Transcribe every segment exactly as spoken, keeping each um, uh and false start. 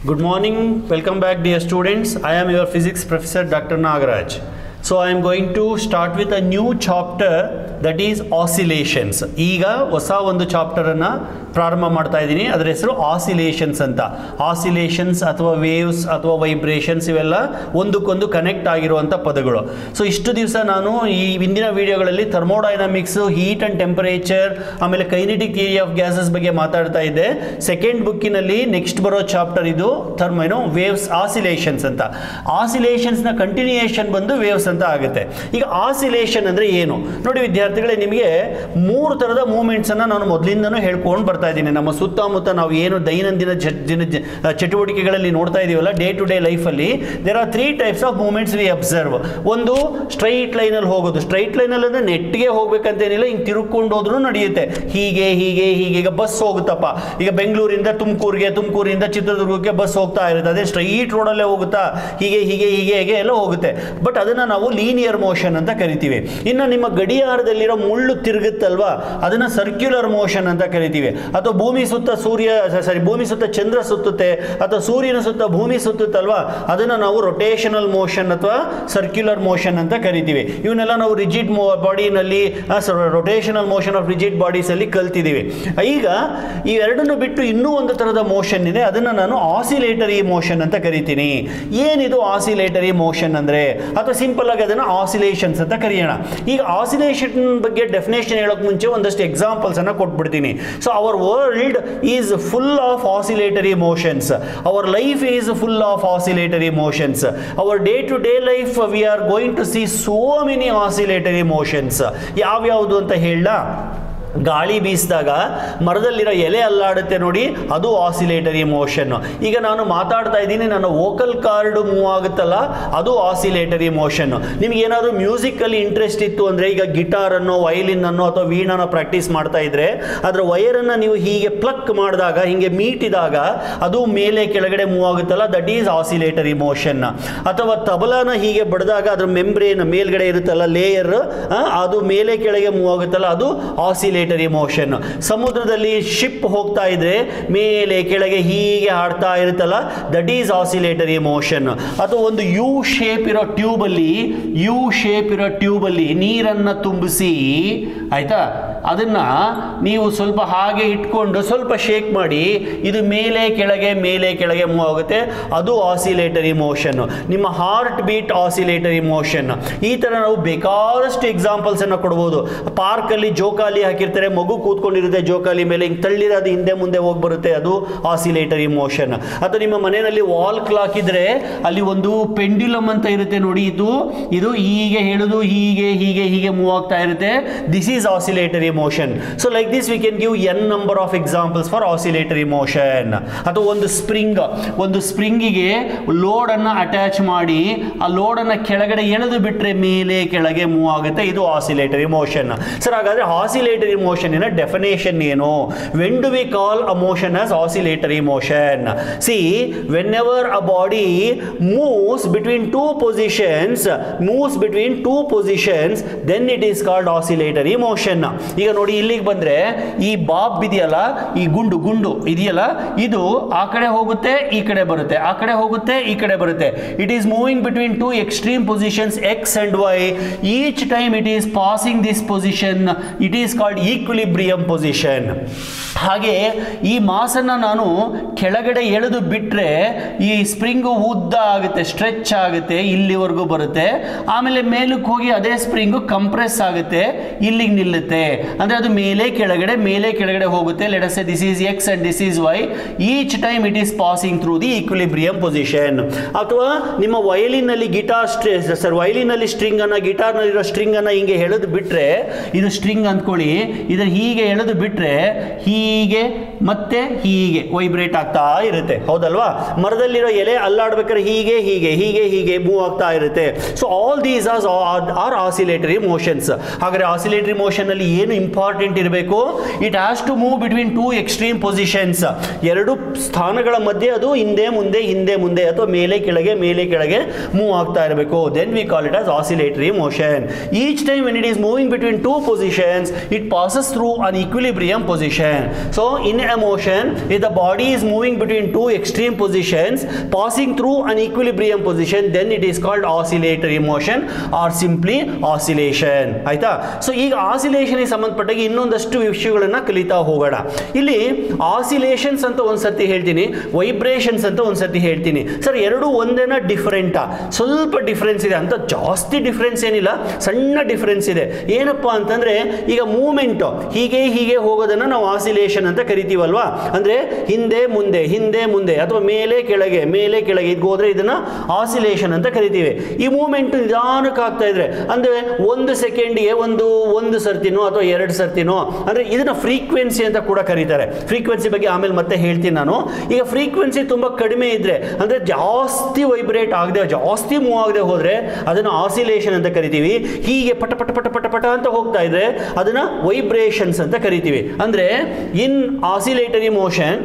Good morning, welcome back dear students. I am your physics professor Doctor Nagaraj. So I am going to start with a new chapter that is oscillations. ಈಗ ಹೊಸ ಒಂದು chapter ಅನ್ನು ಪ್ರಾರಂಭ ಮಾಡ್ತಾ ಇದ್ದೀನಿ. ಅದರ ಹೆಸರು ಆಸಿಲೇಷನ್ಸ್ ಅಂತ. ಆಸಿಲೇಷನ್ಸ್ ಅಥವಾ ವೇವ್ಸ್ ಅಥವಾ ವೈಬ್ರೇಷನ್ಸ್ ಇವೆಲ್ಲ ಒಂದಕ್ಕೊಂದು ಕನೆಕ್ಟ್ ಆಗಿರುವಂಥ ಪದಗಳು. ಸೊ ಇಷ್ಟು ದಿವಸ ನಾನು ಈ ಹಿಂದಿನ ವಿಡಿಯೋಗಳಲ್ಲಿ ಥರ್ಮೋಡೈನಾಮಿಕ್ಸ್, ಹೀಟ್ ಆ್ಯಂಡ್ ಟೆಂಪರೇಚರ್, ಆಮೇಲೆ ಕೈನೆಟಿಕ್ ಥಿಯರಿ ಆಫ್ ಗ್ಯಾಸಸ್ ಬಗ್ಗೆ ಮಾತಾಡ್ತಾ ಇದ್ದೆ. ಸೆಕೆಂಡ್ ಬುಕ್ಕಿನಲ್ಲಿ ನೆಕ್ಸ್ಟ್ ಬರೋ ಚಾಪ್ಟರ್ ಇದು ಥರ್ಮ್ ಏನು ವೇವ್ಸ್ ಆಸಿಲೇಷನ್ಸ್ ಅಂತ. ಆಸಿಲೇಷನ್ಸ್ನ ಕಂಟಿನ್ಯೂಯೇಷನ್ ಬಂದು ವೇವ್ಸ್ ಅಂತ ಆಗುತ್ತೆ. ಈಗ ಆಸಿಲೇಷನ್ ಅಂದರೆ ಏನು ನೋಡಿ ವಿದ್ಯಾರ್ಥಿಗಳೇ, ನಿಮಗೆ ಮೂರು ಥರದ ಮೂವ್ಮೆಂಟ್ಸನ್ನು ನಾನು ಮೊದಲಿಂದನೂ ಹೇಳ್ಕೊಂಡು ಬರ್ತಾ ಇದ್ದೀನಿ. ನಮ್ಮ ಸುತ್ತಮುತ್ತ ನಾವು ಏನು ದೈನಂದಿನ ಚಟುವಟಿಕೆಗಳಲ್ಲಿ ನೋಡ್ತಾ ಇದೀವಲ್ಲ, ಡೇ ಟು ಡೇ ಲೈಫಲ್ಲಿ there are three types of movements we observe. ಒಂದು ಸ್ಟ್ರೈಟ್ ಲೈನಲ್ಲಿ ಹೋಗೋದು. ಸ್ಟ್ರೈಟ್ ಲೈನಲ್ಲಿ ಅಂದರೆ ನೆಟ್ಗೆ ಹೋಗ್ಬೇಕಂತೇನಿಲ್ಲ, ಹಿಂಗೆ ತಿರುಗ್ಕೊಂಡು ಹೋದ್ರೂ ನಡೆಯುತ್ತೆ. ಹೀಗೆ ಹೀಗೆ ಹೀಗೆ ಈಗ ಬಸ್ ಹೋಗುತ್ತಪ್ಪ, ಈಗ ಬೆಂಗಳೂರಿಂದ ತುಮಕೂರಿಗೆ, ತುಮಕೂರಿಂದ ಚಿತ್ರದುರ್ಗಕ್ಕೆ ಬಸ್ ಹೋಗ್ತಾ ಇರುತ್ತೆ. ಅದೇ ಸ್ಟ್ರೈಟ್ ರೋಡಲ್ಲೇ ಹೋಗುತ್ತಾ, ಹೀಗೆ ಹೀಗೆ ಹೀಗೆ ಹೇಗೆ ಎಲ್ಲ ಹೋಗುತ್ತೆ. ಬಟ್ ಅದನ್ನು ನಾವು ಲೀನಿಯರ್ ಮೋಷನ್ ಅಂತ ಕರಿತೀವಿ. ಇನ್ನು ನಿಮ್ಮ ಗಡಿಯಾರದಲ್ಲಿರೋ ಮುಳ್ಳು ತಿರುಗುತ್ತಲ್ವಾ, ಅದನ್ನು ಸರ್ಕ್ಯುಲರ್ ಮೋಷನ್ ಅಂತ ಕರಿತೀವಿ. ಅಥವಾ ಭೂಮಿ ಸುತ್ತ ಸೂರ್ಯ ಸಾರಿ ಭೂಮಿ ಸುತ್ತ ಚಂದ್ರ ಸುತ್ತುತ್ತೆ, ಅಥವಾ ಸೂರ್ಯನ ಸುತ್ತ ಭೂಮಿ ಸುತ್ತುತ್ತಲ್ವಾ, ಅದನ್ನು ನಾವು ರೊಟೇಷನಲ್ ಮೋಷನ್ ಅಥವಾ ಸರ್ಕ್ಯುಲರ್ ಮೋಷನ್ ಅಂತ ಕರಿತೀವಿ. ಇವನ್ನೆಲ್ಲ ನಾವು ರಿಜಿಡ್ ಬಾಡಿನಲ್ಲಿ rotational motion of rigid bodies ಅಲ್ಲಿ ಕಲ್ತಿದ್ದೀವಿ. ಈಗ ಇವೆರಡನ್ನು ಬಿಟ್ಟು ಇನ್ನೂ ಒಂದು ಥರದ ಮೋಷನ್ ಇದೆ, ಅದನ್ನು ನಾನು ಆಸಿಲೇಟರಿ ಮೋಷನ್ ಅಂತ ಕರಿತೀನಿ. ಏನಿದು ಆಸಿಲೇಟರಿ ಮೋಷನ್ ಅಂದರೆ, ಅಥವಾ ಸಿಂಪಲ್ ಆಗಿ ಅದನ್ನು ಆಸಿಲೇಷನ್ಸ್ ಅಂತ ಕರೆಯೋಣ. ಈಗ ಆಸಿಲೇಷನ್ ಬಗ್ಗೆ ಡೆಫಿನೇಷನ್ ಹೇಳೋಕೆ ಮುಂಚೆ ಒಂದಷ್ಟು ಎಕ್ಸಾಂಪಲ್ಸ್ ಅನ್ನು ಕೊಟ್ಬಿಡ್ತೀನಿ. So our world is full of oscillatory motions. Our life is full of oscillatory motions. Our day to day life we are going to see so many oscillatory motions. ಯಾವ್ಯಾವುದು ಅಂತ ಹೇಳ, ಗಾಳಿ ಬೀಸಿದಾಗ ಮರದಲ್ಲಿರೋ ಎಲೆ ಅಲ್ಲಾಡುತ್ತೆ ನೋಡಿ, ಅದು ಆಸಿಲೇಟರಿ ಮೋಷನ್. ಈಗ ನಾನು ಮಾತಾಡ್ತಾ ಇದ್ದೀನಿ, ನನ್ನ ವೋಕಲ್ ಕಾರ್ಡ್ ಮೂವ್ ಆಗುತ್ತಲ್ಲ, ಅದು ಆಸಿಲೇಟರಿ ಮೋಷನ್. ನಿಮ್ಗೆ ಏನಾದರೂ ಮ್ಯೂಸಿಕಲ್ಲಿ ಇಂಟ್ರೆಸ್ಟ್ ಇತ್ತು ಅಂದರೆ, ಈಗ ಗಿಟಾರನ್ನು, ವಯಲಿನ್ ಅನ್ನು ಅಥವಾ ವೀಣಾನ ಪ್ರಾಕ್ಟೀಸ್ ಮಾಡ್ತಾ ಇದ್ರೆ ಅದರ ವೈರನ್ನು ನೀವು ಹೀಗೆ ಪ್ಲಕ್ ಮಾಡಿದಾಗ, ಹೀಗೆ ಮೀಟಿದಾಗ ಅದು ಮೇಲೆ ಕೆಳಗಡೆ ಮೂವ್ ಆಗುತ್ತಲ್ಲ, ದಟ್ ಈಸ್ ಆಸಿಲೇಟರಿ ಮೋಷನ್. ಅಥವಾ ತಬಲಾನ ಹೀಗೆ ಬಡಿದಾಗ ಅದ್ರ ಮೆಂಬ್ರೇನ್ ಮೇಲ್ಗಡೆ ಇರುತ್ತಲ್ಲ, ಲೇಯರ್, ಅದು ಮೇಲೆ ಕೆಳಗೆ ಮೂವ್ ಆಗುತ್ತಲ್ಲ, ಅದು ಆಸಿಲೇಟರಿ ಮೋಷನ್. ಸಮುದ್ರದಲ್ಲಿ ಶಿಪ್ ಹೋಗ್ತಾ ಇದ್ರೆ ಮೇಲೆ ಕೆಳಗೆ ಹೀಗೆ ಹಾಡ್ತಾ ಇರುತ್ತಲ್ಲ, ದಟ್ ಈಸ್ ಆಸಿಲೇಟರಿ ಮೋಷನ್. ಅಥವಾ ಒಂದು ಯು ಶೇಪ್ ಇರೋ ಟ್ಯೂಬ್ ಅಲ್ಲಿ ಯು ಶೇಪ್ ಇರೋ ಟ್ಯೂಬ್ ಅಲ್ಲಿ ನೀರನ್ನ ತುಂಬಿಸಿ, ಆಯ್ತಾ, ಅದನ್ನ ನೀವು ಸ್ವಲ್ಪ ಹಾಗೆ ಇಟ್ಕೊಂಡು ಸ್ವಲ್ಪ ಶೇಕ್ ಮಾಡಿ, ಇದು ಮೇಲೆ ಕೆಳಗೆ ಮೇಲೆ ಕೆಳಗೆ ಮೂವ್ ಆಗುತ್ತೆ, ಅದು ಆಸಿಲೇಟರಿ ಮೋಷನ್. ನಿಮ್ಮ ಹಾರ್ಟ್ ಬೀಟ್ ಆಸಿಲೇಟರಿ ಮೋಷನ್. ಈ ತರ ನಾವು ಬೇಕಾದಷ್ಟು ಎಕ್ಸಾಂಪಲ್ಸ್ ಅನ್ನ ಕೊಡ್ಬೋದು. ಪಾರ್ಕ್ ಅಲ್ಲಿ ಜೋಕಾಲಿ ಹಾಕಿರ್ತಾರೆ, ಮಗು ಕೂತ್ಕೊಂಡಿರುತ್ತೆ ಜೋಕಾಲಿ ಮೇಲೆ, ಹಿಂಗೆ ತಳ್ಳಿರೋದು ಹಿಂದೆ ಮುಂದೆ ಹೋಗಿ ಬರುತ್ತೆ, ಅದು ಆಸಿಲೇಟರಿ ಮೋಷನ್. ಅಥವಾ ನಿಮ್ಮ ಮನೆಯಲ್ಲಿ ವಾಲ್ ಕ್ಲಾಕ್ ಇದ್ರೆ ಅಲ್ಲಿ ಒಂದು ಪೆಂಡ್ಯುಲಮ್ ಅಂತ ಇರುತ್ತೆ ನೋಡಿ, ಇದು ಇದು ಹೀಗೆ ಹೇಳುದು, ಹೀಗೆ ಹೀಗೆ ಹೀಗೆ ಮೂವ್ ಆಗ್ತಾ ಇರುತ್ತೆ, this is oscillatory motion. So like this we can give an number of examples for oscillatory motion. ಅಥವಾ ಒಂದು ಸ್ಪ್ರಿಂಗ್, ಒಂದು ಸ್ಪ್ರಿಂಗಿಗೆ ಲೋಡ್ ಅನ್ನ ಅಟ್ಯಾಚ್ ಮಾಡಿ ಆ ಲೋಡ್ ಅನ್ನ ಕೆಳಗಡೆ ಎಳೆದು ಬಿಟ್ರೆ ಮೇಲೆ ಕೆಳಗೆ ಮೂವ್ ಆಗುತ್ತೆ, ಇದು ಆಸಿಲೇಟರಿ ಮೋಷನ್. ಸರ್ ಹಾಗಾದ್ರೆ ಆಸಿಲೇಟರಿ ಮೋಷನ್ ಇನ ಡೆಫಿನೇಷನ್ ಏನು? When do we call a motion as oscillatory motion? See, whenever a body moves between two positions moves between two positions then it is called oscillatory motion. ಈಗ ನೋಡಿ ಇಲ್ಲಿಗೆ ಬಂದ್ರೆ ಈ Bob ಇದೆಯಲ್ಲ, ಈ ಗುಂಡು ಗುಂಡು ಇದೆಯಲ್ಲ, ಇದು ಆ ಕಡೆ ಹೋಗುತ್ತೆ ಈ ಕಡೆ ಬರುತ್ತೆ, ಆ ಕಡೆ ಹೋಗುತ್ತೆ ಈ ಕಡೆ ಬರುತ್ತೆ. It is moving between two extreme positions X and Y. Each time it is passing this position, it is called equilibrium position. ಹಾಗೆ ಈ ಮಾಸನ್ನ ನಾನು ಕೆಳಗಡೆ ಎಳೆದು ಬಿಟ್ರೆ ಈ ಸ್ಪ್ರಿಂಗು ಉದ್ದ ಆಗುತ್ತೆ, ಸ್ಟ್ರೆಚ್ ಆಗುತ್ತೆ, ಇಲ್ಲಿವರೆಗೂ ಬರುತ್ತೆ. ಆಮೇಲೆ ಮೇಲಕ್ಕೆ ಹೋಗಿ ಅದೇ ಸ್ಪ್ರಿಂಗು ಕಂಪ್ರೆಸ್ ಆಗುತ್ತೆ, ಇಲ್ಲಿಗೆ ನಿಲ್ಲುತ್ತೆ. ಅಂದ್ರೆ ಅದು ಮೇಲೆ ಕೆಳಗಡೆ ಮೇಲೆ ಕೆಳಗಡೆ ಹೋಗುತ್ತೆ. Let us say this is X and this is Y. Each time it is passing through the equilibrium position. ಅಥವಾ ನಿಮ್ಮ ವಯಲಿನ್ ನಲ್ಲಿ ಗಿಟಾರ್ ಸರ್ ವಯಲಿನ್ ನಲ್ಲಿ ಸ್ಟ್ರಿಂಗ್ ಅನ್ನ, ಗಿಟಾರ್ ನಲ್ಲಿರೋ ಸ್ಟ್ರಿಂಗ್ ಅನ್ನ ಹಿಂಗೆ ಎಳೆದು ಬಿಟ್ರೆ, ಇದು ಸ್ಟ್ರಿಂಗ್ ಅಂದ್ಕೊಳ್ಳಿ, ಇದನ್ನ ಹೀಗೆ ಎಳೆದು ಬಿಟ್ರೆ ಹೀಗೆ ಮತ್ತೆ ಹೀಗೆ ವೈಬ್ರೇಟ್ ಆಗ್ತಾ ಇರುತ್ತೆ, ಹೌದಲ್ವಾ? ಮರದಲ್ಲಿರೋ ಎಲೆ ಅಲ್ಲಾಡ್ಬೇಕಾದ್ರೆ ಹೀಗೆ ಹೀಗೆ ಹೀಗೆ ಹೀಗೆ ಮೂವ್ ಆಗ್ತಾ ಇರುತ್ತೆ. So all these are oscillatory motions. ಹಾಗಾದ್ರೆ ಆಸಿಲೇಟರಿ ಮೋಷನ್ ಅಲ್ಲಿ ಏನು ಇಂಪಾರ್ಟೆಂಟ್ ಇರಬೇಕು? It has to move between two extreme positions. ಎರಡು ಸ್ಥಾನಗಳ ಮಧ್ಯೆ ಅದು ಹಿಂದೆ ಮುಂದೆ ಹಿಂದೆ ಮುಂದೆ ಅಥವಾ ಮೇಲೆ ಕೆಳಗೆ ಮೇಲೆ ಕೆಳಗೆ ಮೂವ್ ಆಗ್ತಾ ಇರಬೇಕು. Then we call it as oscillatory motion. Each time when it is moving between two positions it passes through an equilibrium position. So in a motion if the body is moving between two extreme positions passing through an equilibrium position, then it is called oscillatory motion or simply oscillation. ಆಯ್ತಾ? So ಈಗ oscillation ಗೆ ಸಂಬಂಧಪಟ್ಟಾಗ ಇನ್ನೊಂದಷ್ಟು ವಿಷಯಗಳನ್ನ ಕಲಿತಾ ಹೋಗೋಣ. ಇಲ್ಲಿ oscillations ಅಂತ ಒಂದ್ಸತಿ ಹೇಳ್ತೀನಿ, ವೈಬ್ರೇಷನ್ಸ್ ಅಂತ ಒಂದ್ಸತಿ ಹೇಳ್ತೀನಿ. ಸರ್ ಎರಡು ಒಂದೇನಾ ಡಿಫರೆಂಟಾ? ಸ್ವಲ್ಪ ಡಿಫರೆನ್ಸ್ ಇದೆ ಅಂತ, ಜಾಸ್ತಿ ಡಿಫರೆನ್ಸ್ ಏನಿಲ್ಲ, ಸಣ್ಣ ಡಿಫರೆನ್ಸ್ ಇದೆ. ಏನಪ್ಪಾ ಅಂತಂದ್ರೆ ಈಗ ಮೂವ್ಮೆಂಟ್ ಹೀಗೆ ಹೀಗೆ ಹೋಗೋದನ್ನ ನಾವು ಆಸಿಲೇಷನ್ ಅಂತ ಕರಿತೀವಲ್ವಾ. ಅಂದ್ರೆ ಹಿಂದೆ ಮುಂದೆ ಹಿಂದೆ ಮುಂದೆ ಅಥವಾ ಮೇಲೆ ಕೆಳಗೆ ಮೇಲೆ ಕೆಳಗೆ ಇದು ಹೋದ್ರೆ ಇದನ್ನ ಆಸಿಲೇಷನ್ ಅಂತ ಕರಿತೀವಿ. ಈ ಮೂವ್ಮೆಂಟ್ ನಿಧಾನಕ್ಕೆ ಆಗ್ತಾ ಇದ್ರೆ ಅಂದ್ರೆ ಒಂದು ಸೆಕೆಂಡ್ಗೆ ಒಂದು ಒಂದು ಸರ್ತಿನೋ ಅಥವಾ ಎರಡು ಸರ್ತಿನೋ, ಅಂದ್ರೆ ಇದನ್ನ ಫ್ರೀಕ್ವೆನ್ಸಿ ಅಂತ ಕೂಡ ಕರೀತಾರೆ. ಫ್ರೀಕ್ವೆನ್ಸಿ ಬಗ್ಗೆ ಆಮೇಲೆ ಮತ್ತೆ ಹೇಳ್ತೀನಿ ನಾನು. ಈಗ ಫ್ರೀಕ್ವೆನ್ಸಿ ತುಂಬಾ ಕಡಿಮೆ ಇದ್ರೆ ಅಂದ್ರೆ ಜಾಸ್ತಿ ವೈಬ್ರೇಟ್ ಆಗದೆ ಜಾಸ್ತಿ ಮೂವ್ ಆಗದೆ ಹೋದ್ರೆ ಅದನ್ನ ಆಸಿಲೇಷನ್ ಅಂತ ಕರಿತೀವಿ. ಹೀಗೆ ಪಟ ಪಟ ಪಟ ಪಟ ಪಟ ಅಂತ ಹೋಗ್ತಾ ಇದ್ರೆ ಅದನ್ನ ವೈಬ್ರೇಷನ್ಸ್ ಅಂತ ಕರಿತೀವಿ. ಅಂದ್ರೆ in oscillatory motion,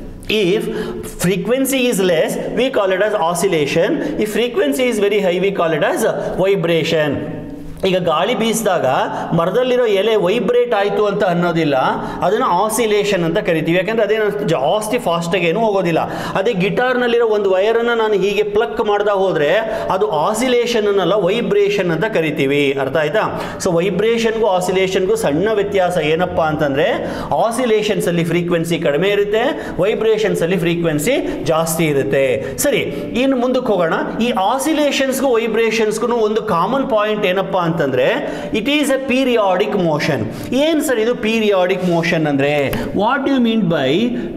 if frequency is less we call it as oscillation, if frequency is very high we call it as vibration. ಈಗ ಗಾಳಿ ಬೀಸಿದಾಗ ಮರದಲ್ಲಿರೋ ಎಲೆ ವೈಬ್ರೇಟ್ ಆಯಿತು ಅಂತ ಅನ್ನೋದಿಲ್ಲ, ಅದನ್ನು ಆಸಿಲೇಷನ್ ಅಂತ ಕರಿತೀವಿ. ಯಾಕಂದರೆ ಅದೇನು ಜಾಸ್ತಿ ಫಾಸ್ಟಾಗಿ ಏನು ಹೋಗೋದಿಲ್ಲ. ಅದೇ ಗಿಟಾರ್ನಲ್ಲಿರೋ ಒಂದು ವೈರನ್ನು ನಾನು ಹೀಗೆ ಪ್ಲಕ್ ಮಾಡ್ತಾ ಹೋದರೆ ಅದು ಆಸಿಲೇಷನ್ ಅನ್ನಲ್ಲ, ವೈಬ್ರೇಷನ್ ಅಂತ ಕರಿತೀವಿ. ಅರ್ಥ ಆಯ್ತಾ? ಸೊ ವೈಬ್ರೇಷನ್ಗೂ ಆಸಿಲೇಷನ್ಗೂ ಸಣ್ಣ ವ್ಯತ್ಯಾಸ ಏನಪ್ಪ ಅಂತಂದರೆ ಆಸಿಲೇಷನ್ಸಲ್ಲಿ ಫ್ರೀಕ್ವೆನ್ಸಿ ಕಡಿಮೆ ಇರುತ್ತೆ, ವೈಬ್ರೇಷನ್ಸಲ್ಲಿ ಫ್ರೀಕ್ವೆನ್ಸಿ ಜಾಸ್ತಿ ಇರುತ್ತೆ. ಸರಿ, ಇನ್ನು ಮುಂದಕ್ಕೆ ಹೋಗೋಣ. ಈ ಆಸಿಲೇಷನ್ಸ್ಗೂ ವೈಬ್ರೇಷನ್ಸ್ಗೂ ಒಂದು ಕಾಮನ್ ಪಾಯಿಂಟ್ ಏನಪ್ಪ ಅಂತಂದ್ರೆ it is a periodic motion. ಏನ್ ಸರ್ ಇದು ಪೀರಿಯಾಡಿಕ್ ಮೋಷನ್ ಅಂದ್ರೆ? What you mean by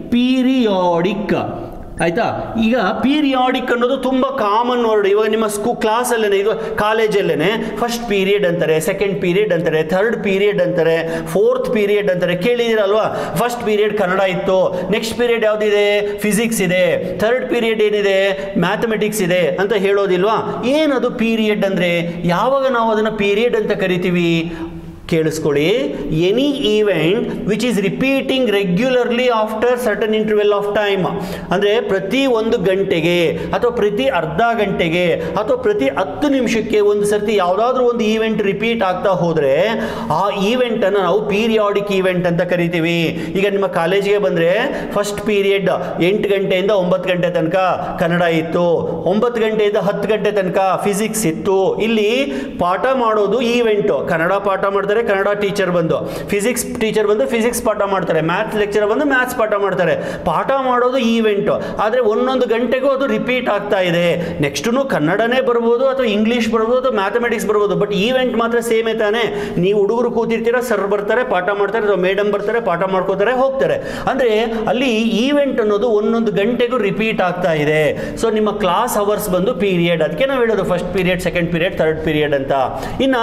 periodic? ಆಯ್ತಾ? ಈಗ ಪೀರಿಯಾಡಿಕ್ ಅನ್ನೋದು ತುಂಬಾ ಕಾಮನ್ ವರ್ಡ್. ಇವಾಗ ನಿಮ್ಮ ಸ್ಕೂ ಕ್ಲಾಸಲ್ಲೇನೆ, ಇದು ಕಾಲೇಜಲ್ಲೇನೆ ಫಸ್ಟ್ ಪೀರಿಯಡ್ ಅಂತಾರೆ, ಸೆಕೆಂಡ್ ಪೀರಿಯಡ್ ಅಂತಾರೆ, ಥರ್ಡ್ ಪೀರಿಯಡ್ ಅಂತಾರೆ, ಫೋರ್ತ್ ಪೀರಿಯಡ್ ಅಂತಾರೆ. ಕೇಳಿದಿರಲ್ವಾ? ಫಸ್ಟ್ ಪೀರಿಯಡ್ ಕನ್ನಡ ಇತ್ತು, ನೆಕ್ಸ್ಟ್ ಪೀರಿಯಡ್ ಯಾವುದಿದೆ? ಫಿಸಿಕ್ಸ್ ಇದೆ, ಥರ್ಡ್ ಪೀರಿಯಡ್ ಏನಿದೆ? ಮ್ಯಾಥಮೆಟಿಕ್ಸ್ ಇದೆ ಅಂತ ಹೇಳೋದಿಲ್ವಾ? ಏನದು ಪೀರಿಯಡ್ ಅಂದ್ರೆ? ಯಾವಾಗ ನಾವು ಅದನ್ನ ಪೀರಿಯಡ್ ಅಂತ ಕರಿತೀವಿ? ಕೇಳಿಸ್ಕೊಳ್ಳಿ. Any event which is repeating regularly after certain interval of time, ಅಂದರೆ ಪ್ರತಿ ಒಂದು ಗಂಟೆಗೆ ಅಥವಾ ಪ್ರತಿ ಅರ್ಧ ಗಂಟೆಗೆ ಅಥವಾ ಪ್ರತಿ ಹತ್ತು ನಿಮಿಷಕ್ಕೆ ಒಂದು ಸರ್ತಿ ಯಾವುದಾದ್ರೂ ಒಂದು ಈವೆಂಟ್ ರಿಪೀಟ್ ಆಗ್ತಾ ಹೋದರೆ ಆ ಈವೆಂಟನ್ನು ನಾವು ಪೀರಿಯಾಡಿಕ್ ಈವೆಂಟ್ ಅಂತ ಕರಿತೀವಿ. ಈಗ ನಿಮ್ಮ ಕಾಲೇಜಿಗೆ ಬಂದರೆ ಫಸ್ಟ್ ಪೀರಿಯಡ್ ಎಂಟು ಗಂಟೆಯಿಂದ ಒಂಬತ್ತು ಗಂಟೆ ತನಕ ಕನ್ನಡ ಇತ್ತು, ಒಂಬತ್ತು ಗಂಟೆಯಿಂದ ಹತ್ತು ಗಂಟೆ ತನಕ ಫಿಸಿಕ್ಸ್ ಇತ್ತು. ಇಲ್ಲಿ ಪಾಠ ಮಾಡೋದು ಈವೆಂಟು. ಕನ್ನಡ ಪಾಠ ಮಾಡ್ತಾರೆ, ಕನ್ನಡ ಟೀಚರ್ ಬಂದು, ಫಿಸಿಕ್ಸ್ ಟೀಚರ್ ಬಂದು ಫಿಸಿಕ್ಸ್ ಪಾಠ ಮಾಡ್ತಾರೆ, ಮ್ಯಾಥ್ಸ್ ಲೆಕ್ಚರ್ ಬಂದು ಮ್ಯಾಥ್ಸ್ ಪಾಠ ಮಾಡ್ತಾರೆ. ಪಾಠ ಮಾಡೋದು ಈವೆಂಟ್, ಆದರೆ ಒಂದೊಂದು ಗಂಟೆಗೂ ಅದು ರಿಪೀಟ್ ಆಗ್ತಾ ಇದೆ. ನೆಕ್ಸ್ಟು ಕನ್ನಡನೇ ಬರ್ಬೋದು ಅಥವಾ ಇಂಗ್ಲೀಷ್ ಬರ್ಬೋದು ಅಥವಾ ಮ್ಯಾಥಮೆಟಿಕ್ಸ್ ಬರ್ಬೋದು, ಬಟ್ ಈವೆಂಟ್ ಮಾತ್ರ ಸೇಮೇ ತಾನೆ. ನೀವು ಹುಡುಗರು ಕೂತಿರ್ತೀರ, ಸರ್ ಬರ್ತಾರೆ ಪಾಠ ಮಾಡ್ತಾರೆ ಅಥವಾ ಮೇಡಮ್ ಬರ್ತಾರೆ ಪಾಠ ಮಾಡ್ಕೋತಾರೆ ಹೋಗ್ತಾರೆ. ಅಂದರೆ ಅಲ್ಲಿ ಈವೆಂಟ್ ಅನ್ನೋದು ಒಂದೊಂದು ಗಂಟೆಗೂ ರಿಪೀಟ್ ಆಗ್ತಾ ಇದೆ. ಸೊ ನಿಮ್ಮ ಕ್ಲಾಸ್ ಅವರ್ಸ್ ಬಂದು ಪೀರಿಯಡ್, ಅದಕ್ಕೆ ನಾವು ಹೇಳೋದು first period, second period, third period ಅಂತ. ಇನ್ನು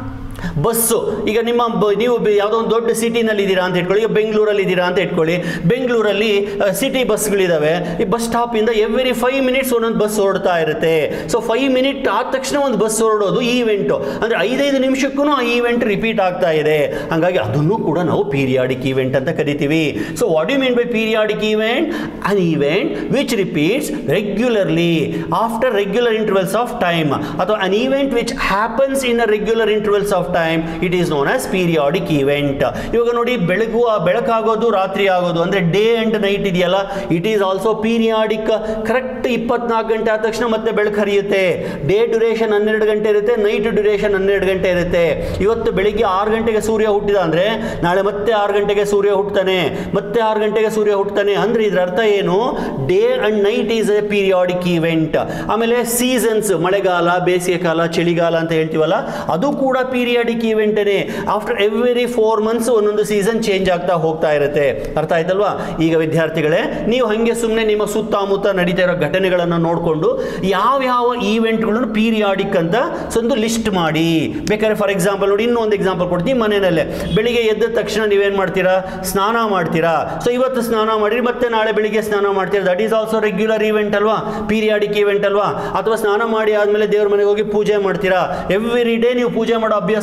ಬಸ್ಸು, ಈಗ ನಿಮ್ಮ ನೀವು ಯಾವುದೋ ಒಂದು ದೊಡ್ಡ ಸಿಟಿನಲ್ಲಿ ಇದ್ದೀರಾ ಅಂತ ಇಟ್ಕೊಳ್ಳಿ, ಈಗ ಬೆಂಗಳೂರಲ್ಲಿ ಇದ್ದೀರಾ ಅಂತ ಇಟ್ಕೊಳ್ಳಿ. ಬೆಂಗಳೂರಲ್ಲಿ ಸಿಟಿ ಬಸ್ಗಳಿದ್ದಾವೆ. ಈ ಬಸ್ ಸ್ಟಾಪಿಂದ ಎವ್ರಿ ಫೈವ್ ಮಿನಿಟ್ಸ್ ಒಂದೊಂದು ಬಸ್ ಹೊರಡ್ತಾ ಇರುತ್ತೆ. ಸೊ ಫೈವ್ ಮಿನಿಟ್ ಆದ ತಕ್ಷಣ ಒಂದು ಬಸ್ ಹೊರಡೋದು ಈವೆಂಟು. ಅಂದರೆ ಐದೈದು ನಿಮಿಷಕ್ಕೂ ಆ ಈವೆಂಟ್ ರಿಪೀಟ್ ಆಗ್ತಾ ಇದೆ. ಹಾಗಾಗಿ ಅದನ್ನು ಕೂಡ ನಾವು ಪೀರಿಯಾಡಿಕ್ ಈವೆಂಟ್ ಅಂತ ಕರಿತೀವಿ. So what you mean by periodic event? An event which repeats regularly after regular intervals of time, ಅಥವಾ an event which happens in a regular intervals of time, it is known as periodic event. ಇವಾಗ ನೋಡಿ, ಬೆಳಗು ಬೆಳಕಾಗೋದು ರಾತ್ರಿ ಆಗೋದು ಅಂದ್ರೆ day and night ಇದೆಯಲ್ಲ, it is also periodic. Correct ಇಪ್ಪತ್ನಾಲ್ಕು ಗಂಟೆ ಆದ ತಕ್ಷಣ ಮತ್ತೆ ಬೆಳಕು ಹರಿಯುತ್ತೆ. ಡೇ ಡ್ಯೂರೇಷನ್ ಹನ್ನೆರಡು ಗಂಟೆ ಇರುತ್ತೆ, ನೈಟ್ ಡ್ಯೂರೇಷನ್ ಹನ್ನೆರಡು ಗಂಟೆ ಇರುತ್ತೆ. ಇವತ್ತು ಬೆಳಿಗ್ಗೆ ಆರು ಗಂಟೆಗೆ ಸೂರ್ಯ ಹುಟ್ಟಿದ ಅಂದ್ರೆ ನಾಳೆ ಮತ್ತೆ ಆರು ಗಂಟೆಗೆ ಸೂರ್ಯ ಹುಟ್ಟುತ್ತಾನೆ, ಮತ್ತೆ ಆರು ಗಂಟೆಗೆ ಸೂರ್ಯ ಹುಟ್ಟುತ್ತಾನೆ. ಅಂದ್ರೆ ಇದ್ರ ಅರ್ಥ ಏನು? Day and night is a periodic event. ಆಮೇಲೆ ಸೀಸನ್ಸ್, ಮಳೆಗಾಲ, ಬೇಸಿಗೆ ಕಾಲ, ಚಳಿಗಾಲ ಅಂತ ಹೇಳ್ತೀವಲ್ಲ, ಅದು ಕೂಡ ಪೀರಿಯಾಡಿಕ್ ಈವೆಂಟೇ. ಆಫ್ಟರ್ ಎವ್ರಿ ಫೋರ್ ಮಂತ್ಸ್ ಒಂದೊಂದು ಸೀಸನ್ ಚೇಂಜ್ ಆಗ್ತಾ ಹೋಗ್ತಾ ಇರುತ್ತೆ. ಅರ್ಥ ಆಯ್ತಲ್ವಾ? ಈಗ ವಿದ್ಯಾರ್ಥಿಗಳೇ, ನೀವು ಹಂಗೆ ಸುಮ್ಮನೆ ನಿಮ್ಮ ಸುತ್ತಮುತ್ತ ನಡೀತಾ ಇರೋ ಘಟನೆಗಳನ್ನು ನೋಡಿಕೊಂಡು ಯಾವ ಯಾವ ಈವೆಂಟ್ಗಳನ್ನು ಪೀರಿಯಾಡಿಕ್ ಅಂತ ಒಂದು ಲಿಸ್ಟ್ ಮಾಡಿ. ಬೇಕಾದ್ರೆ ಫಾರ್ ಎಕ್ಸಾಂಪಲ್ ನೋಡಿ, ಇನ್ನೊಂದು ಎಕ್ಸಾಂಪಲ್ ಕೊಡ್ತೀನಿ. ಮನೆಯಲ್ಲೇ ಬೆಳಿಗ್ಗೆ ಎದ್ದ ತಕ್ಷಣ ನೀವೇನು ಮಾಡ್ತೀರಾ? ಸ್ನಾನ ಮಾಡ್ತೀರಾ. ಸೊ ಇವತ್ತು ಸ್ನಾನ ಮಾಡಿರಿ, ಮತ್ತೆ ನಾಳೆ ಬೆಳಿಗ್ಗೆ ಸ್ನಾನ ಮಾಡ್ತೀರಾ. That is also regular event ಅಲ್ವಾ, ಪೀರಿಯಾಡಿಕ್ ಈವೆಂಟ್ ಅಲ್ವಾ? ಅಥವಾ ಸ್ನಾನ ಮಾಡಿ ಆದಮೇಲೆ ದೇವ್ರ ಮನೆಗೆ ಹೋಗಿ ಪೂಜೆ ಮಾಡ್ತೀರಾ. ಎವ್ರಿ ಡೇ ನೀವು ಪೂಜೆ ಮಾಡೋ ಅಭ್ಯಾಸ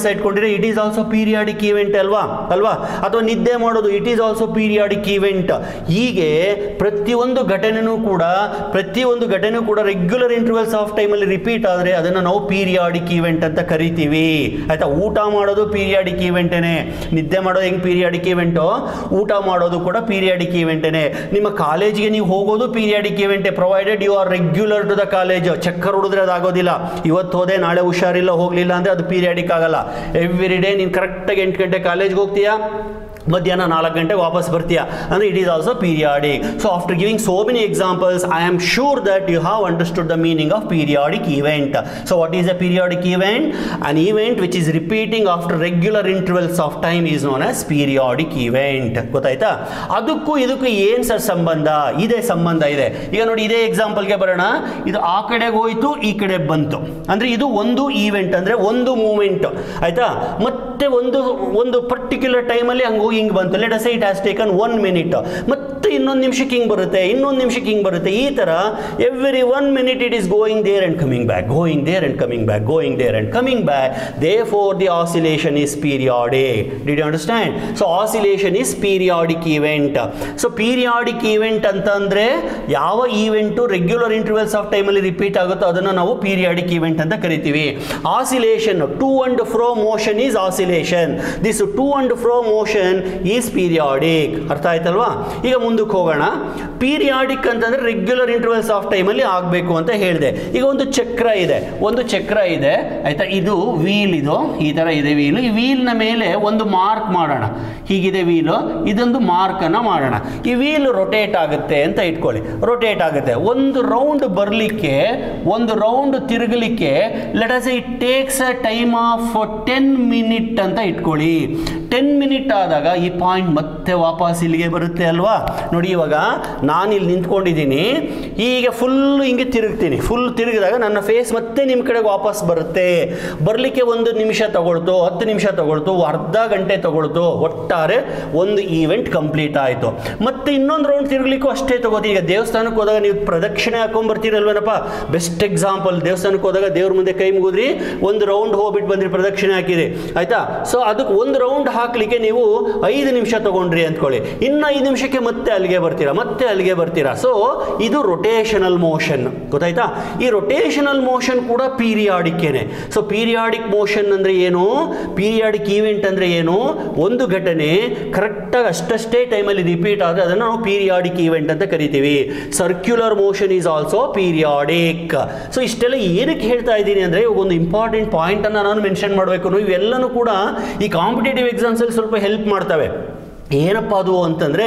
ಇಟ್ಕೊಂಡಿದ್ರೆ it is also periodic event ಅಲ್ವಾ ಅಲ್ವಾ ಅಥವಾ ನಿದ್ದೆ ಮಾಡೋದು it is also periodic event. ಹೀಗೆ ಪ್ರತಿಯೊಂದು ಘಟನೆನೂ ಕೂಡ ಪ್ರತಿಯೊಂದು ಘಟನೆ ಕೂಡ ರೆಗ್ಯುಲರ್ ಇಂಟರ್ವಲ್ಸ್ ಆಫ್ ಟೈಮಲ್ಲಿ ರಿಪೀಟ್ ಆದರೆ ಅದನ್ನು ನಾವು ಪೀರಿಯಾಡಿಕ್ ಈವೆಂಟ್ ಅಂತ ಕರಿತೀವಿ ಆಯ್ತಾ. ಊಟ ಮಾಡೋದು ಪೀರಿಯಾಡಿಕ್ ಈವೆಂಟೇನೆ, ನಿದ್ದೆ ಮಾಡೋದು ಹೆಂಗೆ ಪೀರಿಯಾಡಿಕ್ ಈವೆಂಟು, ಊಟ ಮಾಡೋದು ಕೂಡ ಪೀರಿಯಾಡಿಕ್ ಈವೆಂಟೇನೆ. ನಿಮ್ಮ ಕಾಲೇಜಿಗೆ ನೀವು ಹೋಗೋದು ಪೀರಿಯಾಡಿಕ್ ಈವೆಂಟೇ, provided you are regular to the college. ಚಕ್ಕರ್ ಹೊಡಿದ್ರೆ ಅದಾಗೋದಿಲ್ಲ. ಇವತ್ತು ಹೋದೆ ನಾಳೆ ಹುಷಾರಿಲ್ಲ ಹೋಗಲಿಲ್ಲ ಅಂದರೆ ಅದು ಪೀರಿಯಾಡಿಕ್ ಆಗಲ್ಲ. ಎವ್ರಿ ಡೇ ನೀನು ಕರೆಕ್ಟಾಗಿ ಎಂಟು ಗಂಟೆ ಕಾಲೇಜ್ಗೆ ಹೋಗ್ತೀಯಾ, ಮಧ್ಯಾಹ್ನ ನಾಲ್ಕು ಗಂಟೆಗೆ ವಾಪಸ್ ಬರ್ತೀಯಾ ಅಂದರೆ it is also periodic. So after giving so many examples I am sure that you have understood the meaning of periodic event. So what is a periodic event? An event which is repeating after regular intervals of time is known as periodic event. ಗೊತ್ತಾಯ್ತಾ? ಅದಕ್ಕೂ ಇದಕ್ಕೂ ಏನು sir ಸಂಬಂಧ ಇದೆ? ಸಂಬಂಧ ಇದೆ. ಈಗ ನೋಡಿ ಇದೇ ಎಕ್ಸಾಂಪಲ್ಗೆ ಬರೋಣ. ಇದು ಆ ಕಡೆಗೆ ಹೋಯ್ತು, ಈ ಕಡೆ ಬಂತು ಅಂದರೆ ಇದು ಒಂದು ಈವೆಂಟ್ ಅಂದರೆ ಒಂದು ಮೂಮೆಂಟ್ ಆಯ್ತಾ. ಮತ್ತೆ ಒಂದು ಒಂದು ಪರ್ಟಿಕ್ಯುಲರ್ ಟೈಮಲ್ಲಿ ಹಂಗೆ ಹೋಗಿ ಹಿಂಗೆ ಬಂತು. Let us say it has taken one minute. ಮತ್ತೆ ಇನ್ನೊಂದು ನಿಮಿಷಕ್ಕೆ ಹಿಂಗೆ ಬರುತ್ತೆ, ಇನ್ನೊಂದು ನಿಮಿಷಕ್ಕೆ ಹಿಂಗೆ ಬರುತ್ತೆ. ಈ ಥರ every one minute it is going there and coming back, going there and coming back, going there and coming back. Therefore the oscillation is periodic. Did you understand? So oscillation is periodic event. So periodic event ಅಂತಂದ್ರೆ ಯಾವ event regular intervals of ಟೈಮಲ್ಲಿ repeat ಆಗುತ್ತೋ ಅದನ್ನು ನಾವು periodic event ಅಂತ ಕರಿತೀವಿ. Oscillation, to and fro motion is oscillation. This to and fro motion is periodic. ಅರ್ಥ ಆಯ್ತಲ್ವಾ? ಈಗ ಮುಂದಕ್ಕೆ ಹೋಗೋಣ. ಪೀರಿಯಾಡಿಕ್ ಅಂತಂದ್ರೆ ರೆಗ್ಯುಲರ್ ಇಂಟರ್ವಲ್ಸ್ ಆಫ್ ಟೈಮಲ್ಲಿ ಆಗಬೇಕು ಅಂತ ಹೇಳಿದೆ. ಈಗ ಒಂದು ಚಕ್ರ ಇದೆ, ಒಂದು ಚಕ್ರ ಇದೆ ಆಯ್ತಾ. ಇದು ವೀಲ್, ಇದು ಈ ಥರ ಇದೆ ವೀಲು. ಈ ವೀಲ್ನ ಮೇಲೆ ಒಂದು ಮಾರ್ಕ್ ಮಾಡೋಣ. ಹೀಗಿದೆ ವೀಲು, ಇದೊಂದು ಮಾರ್ಕನ್ನು ಮಾಡೋಣ. ಈ ವೀಲ್ ರೊಟೇಟ್ ಆಗುತ್ತೆ ಅಂತ ಇಟ್ಕೊಳ್ಳಿ. ರೊಟೇಟ್ ಆಗುತ್ತೆ. ಒಂದು ರೌಂಡ್ ಬರಲಿಕ್ಕೆ, ಒಂದು ರೌಂಡ್ ತಿರುಗಲಿಕ್ಕೆ let us say it takes a time of ten minute ಅಂತ ಇಟ್ಕೊಳ್ಳಿ. ಟೆನ್ ಮಿನಿಟ್ ಆದಾಗ ಈ ಪಾಯಿಂಟ್ ಮತ್ತೆ ವಾಪಸ್ ಇಲ್ಲಿಗೆ ಬರುತ್ತೆ ಅಲ್ವಾ. ನೋಡಿ ಇವಾಗ ನಾನು ಇಲ್ಲಿ ನಿಂತ್ಕೊಂಡಿದ್ದೀನಿ, ಹೀಗೆ ಫುಲ್ ಹಿಂಗೆ ತಿರುಗ್ತೀನಿ. ಫುಲ್ ತಿರುಗಿದಾಗ ನನ್ನ ಫೇಸ್ ಮತ್ತೆ ನಿಮ್ಮ ಕಡೆಗೆ ವಾಪಸ್ ಬರುತ್ತೆ. ಬರಲಿಕ್ಕೆ ಒಂದು ನಿಮಿಷ ತಗೊಳ್ತು, ಹತ್ತು ನಿಮಿಷ ತಗೊಳ್ತು, ಅರ್ಧ ಗಂಟೆ ತಗೊಳ್ತು. ಒಟ್ಟಾರೆ ಒಂದು ಈವೆಂಟ್ ಕಂಪ್ಲೀಟ್ ಆಯಿತು. ಮತ್ತೆ ಇನ್ನೊಂದು ರೌಂಡ್ ತಿರುಗಲಿಕ್ಕೂ ಅಷ್ಟೇ ತಗೋತೀವಿ. ಈಗ ದೇವಸ್ಥಾನಕ್ಕೆ ಹೋದಾಗ ನೀವು ಪ್ರದಕ್ಷಿಣೆ ಹಾಕೊಂಡ್ಬರ್ತೀರಲ್ವೇನಪ್ಪ, ಬೆಸ್ಟ್ ಎಕ್ಸಾಂಪಲ್. ದೇವಸ್ಥಾನಕ್ಕೆ ಹೋದಾಗ ದೇವ್ರ ಮುಂದೆ ಕೈ ಮುಗಿದ್ರಿ, ಒಂದು ರೌಂಡ್ ಹೋಗ್ಬಿಟ್ಟು ಬಂದ್ರಿ, ಪ್ರದಕ್ಷಿಣೆ ಹಾಕಿರಿ ಆಯ್ತಾ. ಸೊ ಅದಕ್ಕೆ ಒಂದು ರೌಂಡ್ ಹಾಕ್ಲಿಕ್ಕೆ ನೀವು ಐದು ನಿಮಿಷ ತಗೊಂಡ್ರಿ ಅಂದ್ಕೊಳ್ಳಿ. ಇನ್ನು ಐದು ನಿಮಿಷಕ್ಕೆ ಮತ್ತೆ ಅಲ್ಲಿಗೆ ಬರ್ತೀರಾ, ಮತ್ತೆ ಅಲ್ಲಿಗೆ ಬರ್ತೀರಾ. ಸೊ ಇದು ರೊಟೇಷನಲ್ ಮೋಷನ್. ಗೊತ್ತಾಯ್ತಾ? ಈ ರೊಟೇಷನಲ್ ಮೋಷನ್ ಕೂಡ ಪೀರಿಯಾಡಿಕ್ಕೇನೆ. ಸೊ ಪೀರಿಯಾಡಿಕ್ ಮೋಷನ್ ಅಂದ್ರೆ ಏನು, ಪೀರಿಯಾಡಿಕ್ ಈವೆಂಟ್ ಅಂದ್ರೆ ಏನು, ಒಂದು ಘಟನೆ ಕರೆಕ್ಟಾಗಿ ಅಷ್ಟಷ್ಟೇ ಟೈಮಲ್ಲಿ ರಿಪೀಟ್ ಆದರೆ ಅದನ್ನು ನಾವು ಪೀರಿಯಾಡಿಕ್ ಈವೆಂಟ್ ಅಂತ ಕರಿತೀವಿ. Circular motion is also periodic. So ಇಷ್ಟೆಲ್ಲ ಏನಕ್ಕೆ ಹೇಳ್ತಾ ಇದ್ದೀನಿ ಅಂದರೆ ಒಂದು ಇಂಪಾರ್ಟೆಂಟ್ ಪಾಯಿಂಟನ್ನು ನಾನು ಮೆನ್ಷನ್ ಮಾಡಬೇಕು. ಇವೆಲ್ಲನೂ ಕೂಡ ಈ ಕಾಂಪಿಟೇಟಿವ್ ಎಕ್ಸಾಮ್ಸಲ್ಲಿ ಸ್ವಲ್ಪ ಹೆಲ್ಪ್ ಮಾಡ್ತವೆ. ಏನಪ್ಪ ಅದು ಅಂತಂದರೆ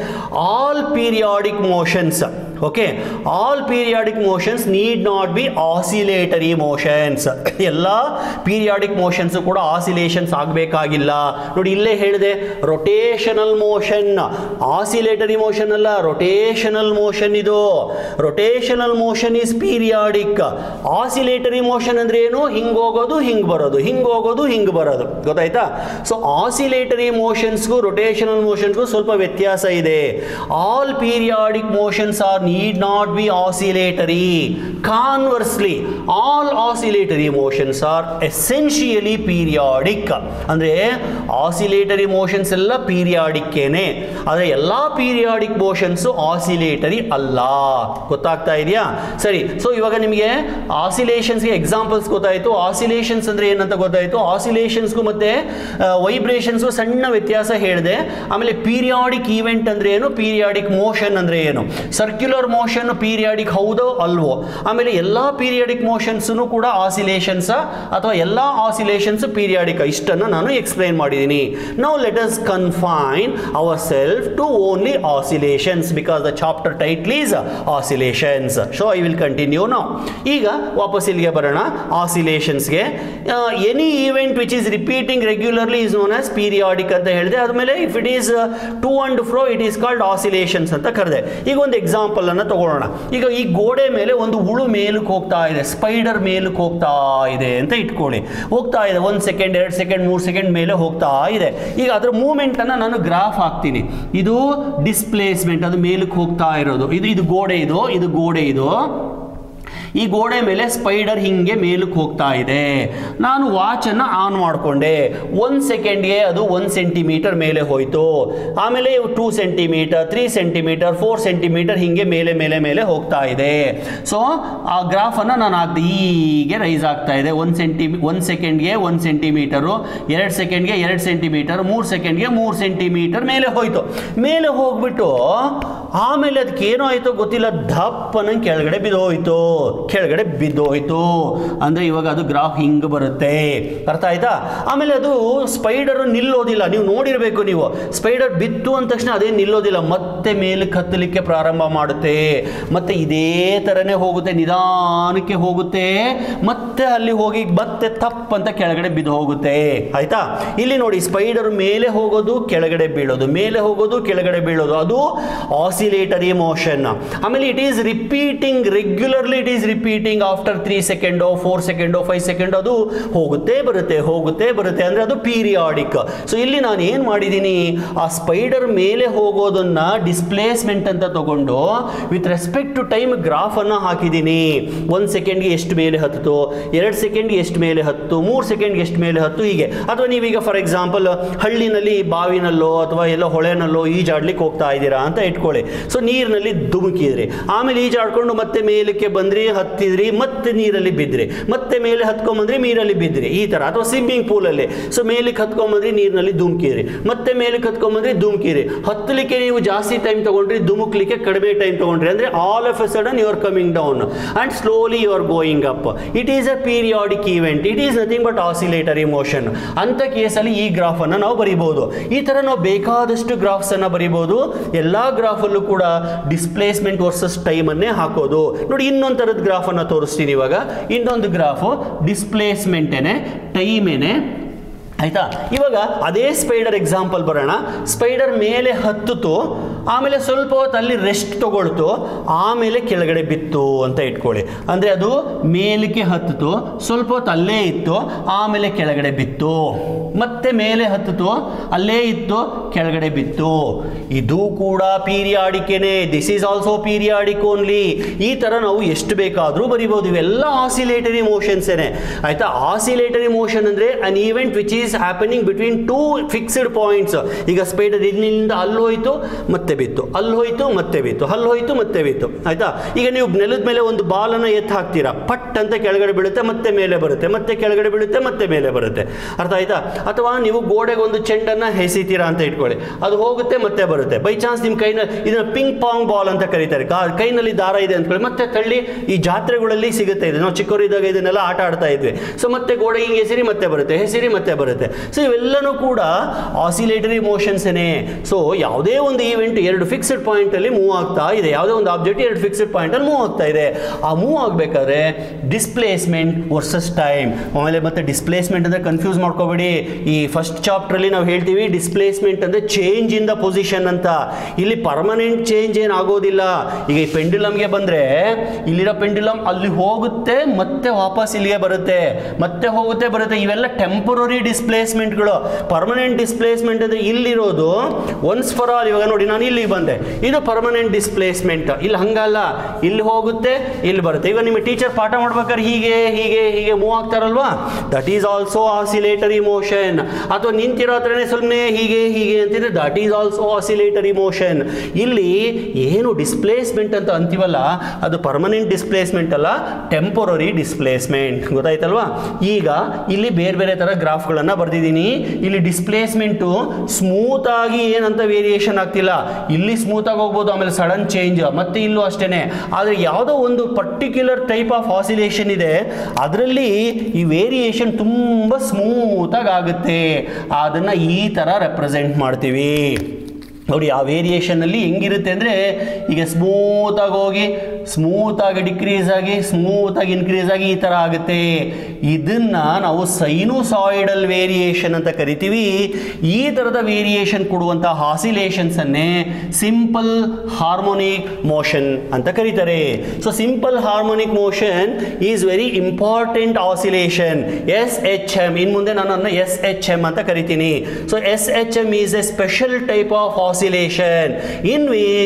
all periodic motions, okay, all periodic motions need not be oscillatory motions. ಎಲ್ಲ ಪೀರಿಯಾಡಿಕ್ ಮೋಷನ್ಸ್ ಕೂಡ ಆಸಿಲೇಷನ್ಸ್ ಆಗಬೇಕಾಗಿಲ್ಲ. ನೋಡಿ ಇಲ್ಲೇ ಹೇಳಿದೆ ರೊಟೇಷನಲ್ ಮೋಷನ್, ಆಸಿಲೇಟರಿ ಮೋಷನ್ ಅಲ್ಲ, ರೊಟೇಷನಲ್ ಮೋಷನ್. ಇದು rotational motion is periodic. Oscillatory motion ಅಂದ್ರೆ ಏನು, ಹಿಂಗೆ ಹೋಗೋದು ಹಿಂಗೆ ಬರೋದು, ಹಿಂಗೆ ಹೋಗೋದು ಹಿಂಗೆ ಬರೋದು. ಗೊತ್ತಾಯ್ತಾ? ಸೊ ಆಸಿಲೇಟರಿ ಮೋಷನ್ಸ್ಗೂ ರೊಟೇಷನಲ್ ಮೋಷನ್ಸ್ಗೂ ಸ್ವಲ್ಪ ವ್ಯತ್ಯಾಸ ಇದೆ. All periodic motions are need not be oscillatory. Conversely, all oscillatory motions are essentially periodic. ಅಂದ್ರೆ oscillatory motions ಎಲ್ಲ ಪೀರಿಯಾಡಿಕ್ ಏನೇ, ಆದರೆ ಎಲ್ಲ ಪೀರಿಯಾಡಿಕ್ ಮೋಷನ್ಸ್ ಆಸಿಲೇಟರಿ ಅಲ್ಲ. ಗೊತ್ತಾಗ್ತಾ ಇದೆಯಾ? ಸರಿ. ಸೊ ಇವಾಗ ನಿಮಗೆ ಆಸಿಲೇಷನ್ಸ್ಗೆ ಎಕ್ಸಾಂಪಲ್ಸ್ ಗೊತ್ತಾಯಿತು. ಆಸಿಲೇಷನ್ಸ್ ಅಂದ್ರೆ ಏನಂತ ಗೊತ್ತಾಯಿತು. ಆಸಿಲೇಷನ್ಸ್ಗೂ ಮತ್ತೆ ವೈಬ್ರೇಷನ್ಸ್ಗೂ ಸಣ್ಣ ವ್ಯತ್ಯಾಸ ಹೇಳಿದೆ. ಆಮೇಲೆ ಪೀರಿಯಾಡಿಕ್ ಈವೆಂಟ್ ಅಂದ್ರೆ ಏನು, ಪೀರಿಯಾಡಿಕ್ ಮೋಷನ್ ಅಂದ್ರೆ ಏನು, ಸರ್ಕ್ಯುಲರ್ ಮೋಷನ್ ಪೀರಿಯಾಡಿಕ್ ಹೌದೋ ಅಲ್ವೋ, ಆಮೇಲೆ ಎಲ್ಲ ಪೀರಿಯಾಡಿಕ್ ಮೋಷನ್ಸ್ನು ಕೂಡ ಆಸಿಲೇಷನ್ಸ್ ಅಥವಾ ಎಲ್ಲ ಆಸಿಲೇಷನ್ಸ್ ಪೀರಿಯಾಡಿಕ್, ಇಷ್ಟನ್ನು ನಾನು ಎಕ್ಸ್ಪ್ಲೈನ್ ಮಾಡಿದ್ದೀನಿ. Now let us confine our self to only oscillations because the chapter title is oscillations. So I will continue now. ಈಗ ವಾಪಸ್ ಇಲ್ಲಿಗೆ ಬರೋಣ ಆಸಿಲೇಷನ್ಸ್ಗೆ. Any event which is repeating regularly is known as periodic ಅಂತ ಹೇಳಿದೆ. ಆದಮೇಲೆ if it is to and fro it is called oscillations ಅಂತ ಕರೆದೆ. ಈಗ ಒಂದು ಎಕ್ಸಾಂಪಲ್ ಅನ್ನು ತಗೊಳ್ಳೋಣ. ಈಗ ಈ ಗೋಡೆ ಮೇಲೆ ಒಂದು ಹುಳು ಮೇಲಕ್ಕೆ ಹೋಗ್ತಾ ಇದೆ, ಸ್ಪೈಡರ್ ಮೇಲಕ್ಕೆ ಹೋಗ್ತಾ ಇದೆ ಅಂತ ಇಟ್ಕೊಳ್ಳಿ. ಹೋಗ್ತಾ ಇದೆ, ಒಂದು ಸೆಕೆಂಡ್, ಎರಡು ಸೆಕೆಂಡ್, ಮೂರು ಸೆಕೆಂಡ್ ಮೇಲೆ ಹೋಗ್ತಾ ಇದೆ. ಈಗ ಅದರ ಮೂವ್ಮೆಂಟ್ ಅನ್ನು ನಾನು ಗ್ರಾಫ್ ಹಾಕ್ತೀನಿ. ಇದು ಡಿಸ್ಪ್ಲೇಸ್ಮೆಂಟ್, ಅದು ಮೇಲಕ್ಕೆ ಹೋಗ್ತಾ ಇರೋದು. ಇದು ಇದು ಗೋಡೆ, ಇದು ಇದು ಗೋಡೆ, ಇದು ಈ ಗೋಡೆ ಮೇಲೆ ಸ್ಪೈಡರ್ ಹಿಂಗೆ ಮೇಲಕ್ಕೆ ಹೋಗ್ತಾ ಇದೆ. ನಾನು ವಾಚನ್ನು ಆನ್ ಮಾಡಿಕೊಂಡೆ. ಒಂದು ಸೆಕೆಂಡ್ಗೆ ಅದು ಒಂದು ಸೆಂಟಿಮೀಟರ್ ಮೇಲೆ ಹೋಯಿತು. ಆಮೇಲೆ two centimetre, three centimetre, four centimetre ಹಿಂಗೆ ಮೇಲೆ ಮೇಲೆ ಮೇಲೆ ಹೋಗ್ತಾ ಇದೆ. ಸೊ ಆ ಗ್ರಾಫನ್ನು ನಾನು ಹಾಕ್ದೆ, ಹೀಗೆ ರೈಸ್ ಆಗ್ತಾ ಇದೆ. ಒಂದು ಸೆಂಟಿ ಒಂದು ಸೆಕೆಂಡ್ಗೆ ಒಂದು ಸೆಂಟಿಮೀಟರು, ಎರಡು ಸೆಕೆಂಡ್ಗೆ ಎರಡು ಸೆಂಟಿಮೀಟರ್, ಮೂರು ಸೆಕೆಂಡ್ಗೆ ಮೂರು ಸೆಂಟಿಮೀಟರ್ ಮೇಲೆ ಹೋಯಿತು. ಮೇಲೆ ಹೋಗ್ಬಿಟ್ಟು ಆಮೇಲೆ ಅದಕ್ಕೆ ಏನೋ ಆಯಿತು ಗೊತ್ತಿಲ್ಲ, ದಪ್ಪನ ಕೆಳಗಡೆ ಬಿದ್ದೋಯ್ತು. ಕೆಳಗಡೆ ಬಿದ್ದೋಯ್ತು ಅಂದರೆ ಇವಾಗ ಅದು ಗ್ರಾಫ್ ಹಿಂಗೆ ಬರುತ್ತೆ. ಅರ್ಥ ಆಯ್ತಾ? ಆಮೇಲೆ ಅದು ಸ್ಪೈಡರು ನಿಲ್ಲೋದಿಲ್ಲ. ನೀವು ನೋಡಿರಬೇಕು, ನೀವು ಸ್ಪೈಡರ್ ಬಿತ್ತು ಅಂದ ತಕ್ಷಣ ಅದೇ ನಿಲ್ಲೋದಿಲ್ಲ, ಮತ್ತೆ ಮೇಲೆ ಕತ್ತಲಿಕ್ಕೆ ಪ್ರಾರಂಭ ಮಾಡುತ್ತೆ. ಮತ್ತೆ ಇದೇ ಥರನೇ ಹೋಗುತ್ತೆ, ನಿಧಾನಕ್ಕೆ ಹೋಗುತ್ತೆ, ಮತ್ತೆ ಅಲ್ಲಿ ಹೋಗಿ ಮತ್ತೆ ತಪ್ಪಂತ ಕೆಳಗಡೆ ಬಿದ್ದು ಹೋಗುತ್ತೆ. ಆಯ್ತಾ? ಇಲ್ಲಿ ನೋಡಿ, ಸ್ಪೈಡರ್ ಮೇಲೆ ಹೋಗೋದು, ಕೆಳಗಡೆ ಬೀಳೋದು, ಮೇಲೆ ಹೋಗೋದು, ಕೆಳಗಡೆ ಬೀಳೋದು, ಅದು ಆಸಿಲೇಟರಿ ಮೋಷನ್. ಆಮೇಲೆ it is repeating regularly, it is repeating after three ಸೆಕೆಂಡೋ ಫೋರ್ ಸೆಕೆಂಡೋ ಫೈವ್ ಸೆಕೆಂಡ್ ಅದು ಹೋಗುತ್ತೆ ಬರುತ್ತೆ ಹೋಗುತ್ತೆ ಬರುತ್ತೆ ಅಂದರೆ ಅದು ಪೀರಿಯಾಡಿಕ್. ಸೊ ಇಲ್ಲಿ ನಾನು ಏನು ಮಾಡಿದ್ದೀನಿ, ಆ ಸ್ಪೈಡರ್ ಮೇಲೆ ಹೋಗೋದನ್ನ ಡಿಸ್ಪ್ಲೇಸ್ಮೆಂಟ್ ಅಂತ ತಗೊಂಡು with respect to time graph ಅನ್ನು ಹಾಕಿದ್ದೀನಿ. ಒಂದು ಸೆಕೆಂಡ್ಗೆ ಎಷ್ಟು ಮೇಲೆ ಹತ್ತು, ಎರಡು ಸೆಕೆಂಡ್ಗೆ ಎಷ್ಟು ಮೇಲೆ ಹತ್ತು, ಮೂರು ಸೆಕೆಂಡ್ಗೆ ಎಷ್ಟು ಮೇಲೆ ಹತ್ತು, ಹೀಗೆ. ಅಥವಾ ನೀವೀಗ ಫಾರ್ ಎಕ್ಸಾಂಪಲ್ ಹಳ್ಳಿನಲ್ಲಿ ಬಾವಿನಲ್ಲೋ ಅಥವಾ ಎಲ್ಲೋ ಹೊಳೆನಲ್ಲೋ ಈಜಾಡ್ಲಿಕ್ಕೆ ಹೋಗ್ತಾ ಇದ್ದೀರಾ ಅಂತ ಇಟ್ಕೊಳ್ಳಿ. ಸೊ ನೀರಿನಲ್ಲಿ ಧುಮುಕಿದ್ರಿ, ಆಮೇಲೆ ಈಜಾಡ್ಕೊಂಡು ಮತ್ತೆ ಮೇಲಕ್ಕೆ ಬಂದ್ರಿ, ಹತ್ತಿದ್ರಿ, ಮತ್ತೆ ನೀರಲ್ಲಿ ಬಿದ್ರಿ, ಮತ್ತೆ ಮೇಲೆ ಹತ್ಕೊಂಬಂದ್ರಿ, ನೀರಲ್ಲಿ ಬಿದ್ರಿ, ಈ ತರ. ಅಥವಾ ಸ್ವಿಮ್ಮಿಂಗ್ ಪೂಲಲ್ಲಿ ಸೊ ಮೇಲಕ್ಕೆ ಹತ್ಕೊಂಬಂದ್ರಿ, ನೀರಿನಲ್ಲಿ ಧುಮುಕಿದ್ರಿ, ಮತ್ತೆ ಮೇಲಕ್ಕೆ ಹತ್ಕೊಂಬಂದ್ರಿ, ಧುಮುಕಿರಿ. ಹತ್ತಲಿಕ್ಕೆ ನೀವು ಜಾಸ್ತಿ ಟೈಮ್ ತಗೊಂಡ್ರಿ, ಧುಮುಕ್ಲಿಕ್ಕೆ ಕಡಿಮೆ ಟೈಮ್ ತಗೊಂಡ್ರಿ, ಅಂದ್ರೆ all of a sudden you are coming down and slowly you are going up. It is a periodic event, it is nothing but oscillatory motion. ಅಂತ ಕೇಸಲ್ಲಿ ಈ ಗ್ರಾಫ್ ಅನ್ನು ನಾವು ಬರೀಬಹುದು. ಈ ತರ ನಾವು ಬೇಕಾದಷ್ಟು ಗ್ರಾಫ್ಸ್ ಅನ್ನ ಬರೀಬಹುದು. ಎಲ್ಲಾ ಗ್ರಾಫ್ ಅಲ್ಲೂ ಕೂಡ ಡಿಸ್ಪ್ಲೇಸ್ಮೆಂಟ್ ವರ್ಸಸ್ ಟೈಮ್ ಅನ್ನೇ ಹಾಕೋದು. ನೋಡಿ, ಇನ್ನೊಂದು ತರದ ಗ್ರಾಫ್ ಅನ್ನ ತೋರಿಸ್ತೀನಿ ಇವಾಗ. ಇನ್ನೊಂದು ಗ್ರಾಫ್ ಡಿಸ್ಪ್ಲೇಸ್ಮೆಂಟ್ ಏನೆ, ಟೈಮ್ ಏನೆ. ಆಯ್ತಾ? ಇವಾಗ ಅದೇ ಸ್ಪೈಡರ್ ಎಕ್ಸಾಂಪಲ್ ಬರೋಣ. ಸ್ಪೈಡರ್ ಮೇಲೆ ಹತ್ತಿತು, ಆಮೇಲೆ ಸ್ವಲ್ಪ ಹೊತ್ತು ಅಲ್ಲಿ ರೆಸ್ಟ್ ತಗೊಳ್ತು, ಆಮೇಲೆ ಕೆಳಗಡೆ ಬಿತ್ತು ಅಂತ ಇಟ್ಕೊಳ್ಳಿ. ಅಂದರೆ ಅದು ಮೇಲಕ್ಕೆ ಹತ್ತಿತು, ಸ್ವಲ್ಪ ಹೊತ್ತು ಅಲ್ಲೇ ಇತ್ತು, ಆಮೇಲೆ ಕೆಳಗಡೆ ಬಿತ್ತು, ಮತ್ತೆ ಮೇಲೆ ಹತ್ತಿತು, ಅಲ್ಲೇ ಇತ್ತು, ಕೆಳಗಡೆ ಬಿತ್ತು. ಇದು ಕೂಡ ಪೀರಿಯಾಡಿಕೇನೆ. This is also periodic only. ಈ ಥರ ನಾವು ಎಷ್ಟು ಬೇಕಾದರೂ ಬರಿಬೋದು. ಇವೆಲ್ಲ ಆಸಿಲೇಟರಿ ಮೋಷನ್ಸ್ ಏನೆ. ಆಯ್ತಾ? ಆಸಿಲೇಟರಿ ಮೋಷನ್ ಅಂದರೆ an event which is happening between two fixed points. ಈಗ ಸ್ಪೈಡರ್ ಇಲ್ಲಿಂದ ಅಲ್ಲಿ ಹೋಯ್ತು, ಮತ್ತೆ ಬಿತ್ತು, ಅಲ್ಲಿ ಹೋಯ್ತು, ಮತ್ತೆ ಬಿತ್ತು, ಅಲ್ಲಿ ಹೋಯ್ತು, ಮತ್ತೆ ಬಿತ್ತು. ಆಯ್ತಾ? ಈಗ ನೀವು ನೆಲದ ಮೇಲೆ ಒಂದು ಬಾಲನ್ನು ಎತ್ತು ಹಾಕ್ತೀರಾ, ಪಟ್ ಅಂತ ಕೆಳಗಡೆ ಬೀಳುತ್ತೆ, ಮತ್ತೆ ಮೇಲೆ ಬರುತ್ತೆ, ಮತ್ತೆ ಕೆಳಗಡೆ ಬೀಳುತ್ತೆ, ಮತ್ತೆ ಮೇಲೆ ಬರುತ್ತೆ. ಅರ್ಥ ಆಯ್ತಾ? ಅಥವಾ ನೀವು ಗೋಡೆಗೆ ಒಂದು ಚೆಂಡನ್ನು ಎಸಿತೀರಾ ಅಂತ ಇಟ್ಕೊಳ್ಳಿ, ಅದು ಹೋಗುತ್ತೆ, ಮತ್ತೆ ಬರುತ್ತೆ. ಬೈ ಚಾನ್ಸ್ ನಿಮ್ಮ ಕೈನ ಇದನ್ನ ಪಿಂಗ್ ಪಾಂಗ್ ಬಾಲ್ ಅಂತ ಕರೀತಾರೆ. ಕೈನಲ್ಲಿ ದಾರ ಇದೆ ಅಂದ್ಕೊಳ್ಳಿ, ಮತ್ತೆ ತಳ್ಳಿ, ಈ ಜಾತ್ರೆಗಳಲ್ಲಿ ಸಿಗುತ್ತೆ ಇದು. ನಾವು ಚಿಕ್ಕವರಿದ್ದಾಗ ಇದನ್ನೆಲ್ಲ ಆಟ ಆಡ್ತಾ ಇದ್ವಿ. ಸೊ ಮತ್ತೆ ಗೋಡೆ ಹಿಂಗೆ ಹೆಸರಿ ಮತ್ತೆ ಬರುತ್ತೆ, ಹೆಸರಿ ಮತ್ತೆ ಬರುತ್ತೆ. ಸೊ ಇವೆಲ್ಲನೂ ಕೂಡ ಆಸಿಲೇಟರಿ ಮೋಷನ್ಸ್ನೇ. ಸೊ ಯಾವುದೇ ಒಂದು ಈವೆಂಟ್ ಎರಡು ಫಿಕ್ಸ್ಡ್ ಪಾಯಿಂಟ್ ಅಲ್ಲಿ ಮೂವ್ ಆಗ್ತಾ ಇದೆ, ಯಾವುದೇ ಒಂದು ಆಬ್ಜೆಕ್ಟ್ ಎರಡು ಫಿಕ್ಸ್ಡ್ ಪಾಯಿಂಟ್ ಅಲ್ಲಿ ಮೂವ್ ಆಗ್ತಾ ಇದೆ. ಆ ಮೂವ್ ಆಗಬೇಕಾದ್ರೆ ಡಿಸ್ಪ್ಲೇಸ್ಮೆಂಟ್ ವರ್ಸಸ್ ಟೈಮ್. ಆಮೇಲೆ ಮತ್ತೆ ಡಿಸ್ಪ್ಲೇಸ್ಮೆಂಟ್ ಅಂದ್ರೆ ಕನ್ಫ್ಯೂಸ್ ಮಾಡ್ಕೋಬೇಡಿ. ಈ ಫಸ್ಟ್ ಚಾಪ್ಟರ್ ಅಲ್ಲಿ ನಾವು ಹೇಳ್ತೀವಿ ಡಿಸ್ಪ್ಲೇಸ್ಮೆಂಟ್ ಅಂದ್ರೆ ಚೇಂಜ್ ಇನ್ ದ ಪೊಸಿಷನ್ ಅಂತ. ಇಲ್ಲಿ ಪರ್ಮನೆಂಟ್ ಚೇಂಜ್ ಏನು ಆಗೋದಿಲ್ಲ. ಈಗ ಈ ಪೆಂಡುಲಮ್ಗೆ ಬಂದ್ರೆ ಇಲ್ಲಿರೋ ಪೆಂಡುಲಮ್ ಅಲ್ಲಿ ಹೋಗುತ್ತೆ, ಮತ್ತೆ ವಾಪಸ್ ಇಲ್ಲಿಗೆ ಬರುತ್ತೆ, ಮತ್ತೆ ಹೋಗುತ್ತೆ ಬರುತ್ತೆ. ಇವೆಲ್ಲ ಟೆಂಪರರಿ ಡಿಸ್ಪ್ಲೇಸ್ಮೆಂಟ್ಗಳು. ಪರ್ಮನೆಂಟ್ ಡಿಸ್ಪ್ಲೇಸ್ಮೆಂಟ್ ಅಂದ್ರೆ ಇಲ್ಲಿರೋದು ಒನ್ಸ್ ಫಾರ್ ಆಲ್. ಇವಾಗ ನೋಡಿ, ನಾನು ಇಲ್ಲಿಗೆ ಬಂದೆ, ಇದು ಪರ್ಮನೆಂಟ್ ಡಿಸ್ಪ್ಲೇಸ್ಮೆಂಟ್. ಇಲ್ಲಿ ಹಂಗಲ್ಲ, ಇಲ್ಲಿ ಹೋಗುತ್ತೆ, ಇಲ್ಲಿ ಬರುತ್ತೆ. ಈಗ ನಿಮ್ಮ ಟೀಚರ್ ಪಾಠ ಮಾಡ್ಬೇಕಾದ್ರೆ ಹೀಗೆ ಹೀಗೆ ಹೀಗೆ ಮೂವ್ ಆಗ್ತಾರಲ್ವಾ, that is also oscillatory motion. ಅಥವಾ ನಿಂತಿರೋ ಹತ್ರನೇ ಸುಮ್ಮನೆ ಹೀಗೆ ಹೀಗೆ ಅಂತಿದ್ರೆ that is also oscillatory motion. ಇಲ್ಲಿ ಏನು ಡಿಸ್ಪ್ಲೇಸ್ಮೆಂಟ್ ಅಂತ ಅಂತೀವಲ್ಲ, ಅದು ಪರ್ಮನೆಂಟ್ ಡಿಸ್ಪ್ಲೇಸ್ಮೆಂಟ್ ಅಲ್ಲ, ಟೆಂಪರರಿ ಡಿಸ್ಪ್ಲೇಸ್ಮೆಂಟ್. ಗೊತ್ತಾಯ್ತಲ್ವಾ? ಈಗ ಇಲ್ಲಿ ಬೇರೆ ಬೇರೆ ತರ ಗ್ರಾಫ್ಗಳನ್ನು ಬರೆದಿದ್ದೀನಿ. ಇಲ್ಲಿ ಡಿಸ್ಪ್ಲೇಸ್ಮೆಂಟು ಸ್ಮೂತ್ ಆಗಿ ಏನಂತ ವೇರಿಯೇಷನ್ ಆಗ್ತಿಲ್ಲ. ಇಲ್ಲಿ ಸ್ಮೂತ್ ಆಗಿ ಹೋಗ್ಬೋದು, ಆಮೇಲೆ ಸಡನ್ ಚೇಂಜ್, ಮತ್ತೆ ಇಲ್ಲೂ ಅಷ್ಟೇನೆ. ಆದರೆ ಯಾವುದೋ ಒಂದು ಪರ್ಟಿಕ್ಯುಲರ್ ಟೈಪ್ ಆಫ್ ಆಸಿಲೇಷನ್ ಇದೆ, ಅದರಲ್ಲಿ ಈ ವೇರಿಯೇಷನ್ ತುಂಬ ಸ್ಮೂತ್ ಆಗಿ ಆಗುತ್ತೆ. ಅದನ್ನು ಈ ಥರ ರೆಪ್ರೆಸೆಂಟ್ ಮಾಡ್ತೀವಿ. ನೋಡಿ, ಆ ವೇರಿಯೇಷನಲ್ಲಿ ಹೆಂಗಿರುತ್ತೆ ಅಂದರೆ, ಈಗ ಸ್ಮೂತಾಗಿ ಹೋಗಿ ಸ್ಮೂತಾಗಿ ಡಿಕ್ರೀಸ್ ಆಗಿ ಸ್ಮೂತಾಗಿ ಇನ್ಕ್ರೀಸ್ ಆಗಿ ಈ ಥರ ಆಗುತ್ತೆ. ಇದನ್ನು ನಾವು ಸೈನುಸಾಯ್ಡಲ್ ವೇರಿಯೇಷನ್ ಅಂತ ಕರಿತೀವಿ. ಈ ಥರದ ವೇರಿಯೇಷನ್ ಕೊಡುವಂಥ ಆಸಿಲೇಷನ್ಸನ್ನೇ ಸಿಂಪಲ್ ಹಾರ್ಮೋನಿಕ್ ಮೋಷನ್ ಅಂತ ಕರೀತಾರೆ. So simple harmonic motion is very important oscillation. S H M, ಇನ್ನು ಮುಂದೆ ನಾನು ಅದನ್ನು ಎಸ್ ಎಚ್ ಎಮ್ ಅಂತ ಕರಿತೀನಿ. So S H M is a special type of oscillation in which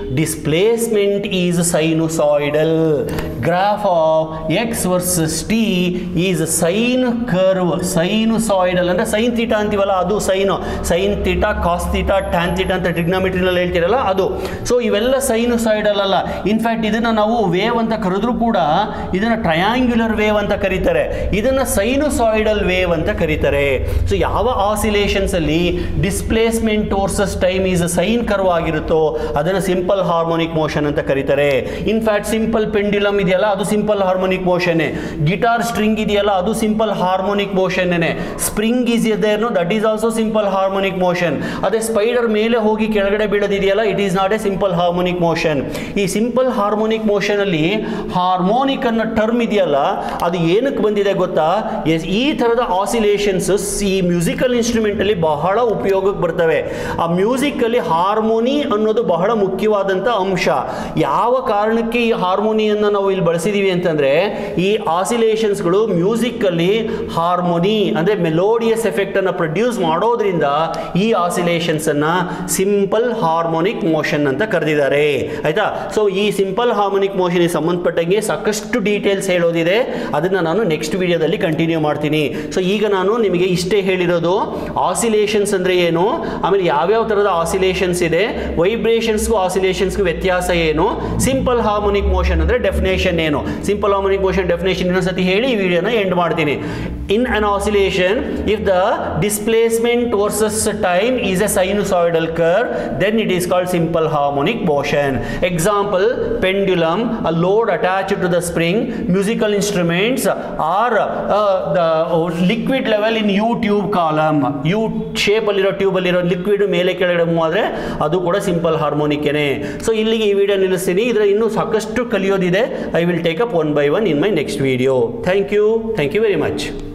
displacement is sinusoidal. Graph of x versus t is sine curve. Sinusoidal ಅಂದ್ರೆ sin theta ಅಂತೀವಲ್ಲ ಅದು sine, sin theta cos theta tan theta ಅಂತ ಟ್ರಿಗ್ನೋಮೆಟ್ರಿನಲ್ಲಿ ಹೇಳ್ತಿರಲ್ಲ ಅದು. So ಇವೆಲ್ಲ ಸೈನುಸಾಯ್ಡಲ್ ಅಲ್ಲ. In fact ಇದನ್ನ ನಾವು wave ಅಂತ ಕರೆದ್ರೂ ಕೂಡ ಇದನ್ನ ಟ್ರಯಾಂಗ್ಯುಲರ್ ವೇವ್ ಅಂತ ಕರೀತಾರೆ, ಇದನ್ನ ಸೈನುಸಾಯ್ಡಲ್ ವೇವ್ ಅಂತ ಕರೀತಾರೆ. ಸೊ ಯಾವ ಆಸಿಲೇಷನ್ಸ್ ಅಲ್ಲಿ displacement versus time is sine curve ಆಗಿರುತ್ತೋ ಅದನ್ನ ಸಿಂಪಲ್ ಹಾರ್ಮೋನಿಕ್ ಮೋಷನ್ ಅಂತ ಕರೀತಾರೆ. ಇನ್ಫ್ಯಾಕ್ಟ್ ಸಿಂಪಲ್ ಪೆಂಡ್ಯುಲಮ್ ಇದೆಯಲ್ಲ ಅದು simple harmonic motion. Guitar string ಇದೆಯಲ್ಲ ಅದು simple harmonic motion. Spring is there no that is also simple harmonic motion. ಅದೇ ಸ್ಪೈಡರ್ ಮೇಲೆ ಹೋಗಿ ಕೆಳಗಡೆ ಬೀಳೋದಿದೆಯಲ್ಲ it is not a simple harmonic motion. ಈ ಸಿಂಪಲ್ ಹಾರ್ಮೋನಿಕ್ ಮೋಷನ್ ಅಲ್ಲಿ ಹಾರ್ಮೋನಿಕ್ ಅನ್ನೋ ಟರ್ಮ್ ಇದೆಯಲ್ಲ ಅದು ಏನಕ್ಕೆ ಬಂದಿದೆ ಗೊತ್ತಾ? ಈ ತರದ ಆಸಿಲೇಷನ್ಸ್ ಈ ಮ್ಯೂಸಿಕಲ್ ಇನ್ಸ್ಟ್ರೂಮೆಂಟ್ ಅಲ್ಲಿ ಬಹಳ ಉಪಯೋಗಕ್ಕೆ ಬರ್ತವೆ. ಆ ಮ್ಯೂಸಿಕ್ ಅಲ್ಲಿ ಹಾರ್ಮೋನಿ ಅನ್ನೋದು ಬಹಳ ಮುಖ್ಯವಾದಂತ ಅಂಶ. ಯಾವ ಕಾರಣಕ್ಕೆ ಈ ಹಾರ್ಮೋನಿಯನ್ನ ನಾವು ಇಲ್ಲಿ ಬಳಸಿದೀವಿ ಅಂತಂದ್ರೆ ಈ ಆಸಿಲೇಷನ್ಸ್ಗಳು ಮ್ಯೂಸಿಕ್ ಅಲ್ಲಿ ಹಾರ್ಮೋನಿ ಅಂದ್ರೆ ಮೆಲೋಡಿಯಸ್ ಎಫೆಕ್ಟ್ ಅನ್ನು ಪ್ರೊಡ್ಯೂಸ್ ಮಾಡೋದ್ರಿಂದ ಈ ಆಸಿಲೇಷನ್ಸ್ ಅನ್ನ ಸಿಂಪಲ್ ಹಾರ್ಮೋನಿಕ್ ಮೋಷನ್ ಅಂತ ಕರೆದಿದ್ದಾರೆ. ಆಯ್ತಾ? ಸೊ ಈ ಸಿಂಪಲ್ ಹಾರ್ಮೋನಿಕ್ ಮೋಷನ್ ಸಂಬಂಧಪಟ್ಟಂಗೆ ಸಾಕಷ್ಟು ಡೀಟೇಲ್ಸ್ ಹೇಳೋದಿದೆ, ಅದನ್ನ ನಾನು ನೆಕ್ಸ್ಟ್ ವಿಡಿಯೋದಲ್ಲಿ ಕಂಟಿನ್ಯೂ ಮಾಡ್ತೀನಿ. ಸೊ ಈಗ ನಾನು ನಿಮಗೆ ಇಷ್ಟೇ ಹೇಳಿರೋದು ಆಸಿಲೇಷನ್ಸ್ ಅಂದ್ರೆ ಏನು, ಆಮೇಲೆ ಯಾವ್ಯಾವ ತರಹದ ಆಸಿಲೇಷನ್ಸ್ ಇದೆ, ವೈಬ್ರೇಷನ್ಸ್ಗೂ ಆಸಿಲೇಷನ್ಸ್ಗೂ ವ್ಯತ್ಯಾಸ ಏನು, ಸಿಂಪಲ್ ಹಾರ್ಮೋನಿಕ್ ಮೋಷನ್ ಅಂದ್ರೆ ಡೆಫಿನೇಷನ್ ಏನು, ಸಿಂಪಲ್ ಹಾರ್ಮೋನಿಕ್ ಮೋಷನ್ ಡೆಫಿನೇಷನ್ ಇನ್ನೊಂದ್ಸತಿ ಹೇಳಿ ಈ ವಿಡಿಯೋನ ಎಂಡ್ ಮಾಡ್ತೀನಿ. In an oscillation, if the displacement versus time is a sinusoidal curve, then it is called simple harmonic motion. Example, pendulum, a load attached to the spring, musical instruments, or uh, the liquid level in U tube column. U shape aliro tube aliro liquid ಮೇಲೆ ಕೆಳಗಡೆ move ಆದ್ರೆ ಅದು ಕೂಡ simple harmonic ಏನೇ. So ಇಲ್ಲಿಗೆ ಈ video ನಿಲ್ಲಿಸ್ತೀನಿ. ಇದರ ಇನ್ನೂ ಸಾಕಷ್ಟು ಕಲಿಯೋದಿದೆ. I will take up one by one in my next video. Thank you thank you very much.